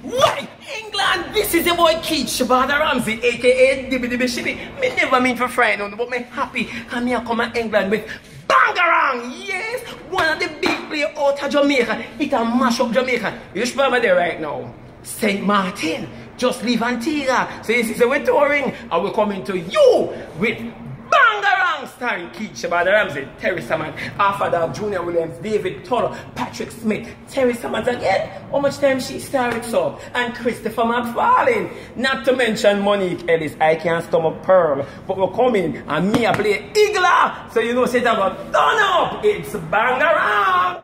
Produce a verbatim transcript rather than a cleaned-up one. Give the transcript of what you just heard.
Why, England, this is the boy Kid Shebada Ramsey, aka Dibby Dibby Shibby. Me never mean for friend, but me happy because me come to England with Bangarang. Yes, one of the big players out of Jamaica. It a mash up Jamaica. You should remember there right now. Saint Martin, just leave Antigua. So you see, so we're touring and we're coming to you with Bangarang, starring Kid Shebada Ramsey, Terry Saman, Alpha Dog, Junior Williams, David Toller, Patrick Smith, Terry Saman again. How much time she started so? And Christopher McFarlane. Not to mention Monique Ellis, I Can't Stomach Pearl. But we're coming and me I play Igla. So you know, say that got done up. It's Bangarang.